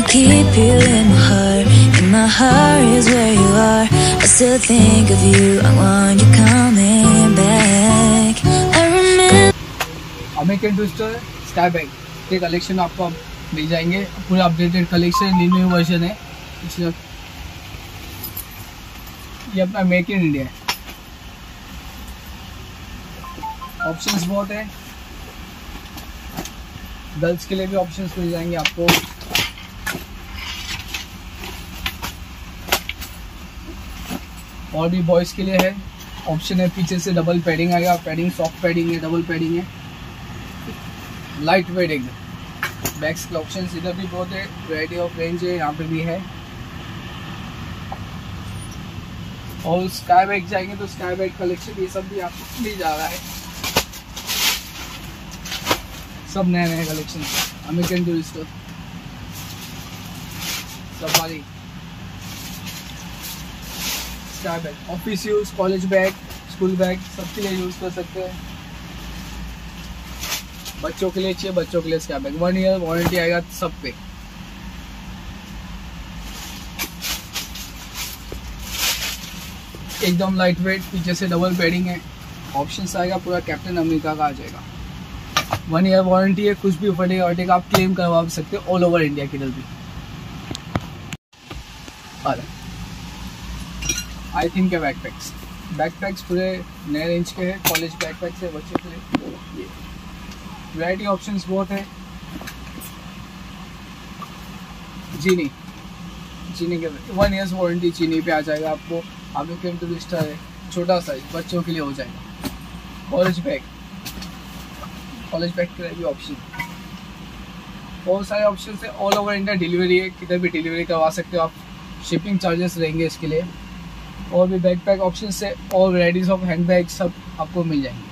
keep you in my heart is where you are. I still think of you, I want you coming back. I remember American Tourister sky bag के collection आपको मिल जाएंगे, पूरा updated collection, new version है इसलिए। ये अपना make in India है, ऑप्शंस बहुत है, गर्ल्स के लिए भी ऑप्शंस मिल जाएंगे आपको। और भी बॉयज़ के लिए है ऑप्शन है, पीछे से डबल पैडिंग आएगा, पैडिंग सॉफ्ट पैडिंग है, डबल पैडिंग है, लाइट वेट एकदम। बैग्स के ऑप्शन इधर भी बहुत है, वैरायटी ऑफ रेंज है, यहाँ पे भी है। और स्काई बैग जाएंगे तो स्काई बैग कलेक्शन ये सब भी आपको मिल जा रहा है, सब नए नए collection. American Tourister safari sky bag, office use, college bag, school bag, सबके लिए यूज कर सकते हैं। बच्चों के लिए चाहिए, बच्चों के लिए स्काई बैग, 1 ईयर वारंटी आएगा सब पे। एकदम लाइट वेट, पीछे से डबल पैडिंग है, ऑप्शंस आएगा, पूरा कैप्टन अमेरिका का आ जाएगा। 1 ईयर वारंटी है, कुछ भी फटेगा वटेगा आप क्लेम करवा सकते हो ऑल ओवर इंडिया किधर भी। आई थिंक है बैकपैक्स पूरे नए रेंज के हैं, कॉलेज बैकपैक्स है बच्चों के लिए। वैरायटी ऑप्शंस बहुत है। जीनी के 1 ईयर्स वारंटी जीनी पे आ जाएगा आपको। अमेरिकन टूरिस्टर है, छोटा साइज बच्चों के लिए हो जाएगा। कॉलेज बैग के लिए भी ऑप्शन, बहुत सारे ऑप्शन है, ऑल ओवर इंडिया डिलीवरी है, किधर भी डिलीवरी करवा सकते हो आप, शिपिंग चार्जेस रहेंगे इसके लिए। और भी बैकपैक ऑप्शन से और वैराइटीज ऑफ हैंड बैग सब आपको मिल जाएंगे।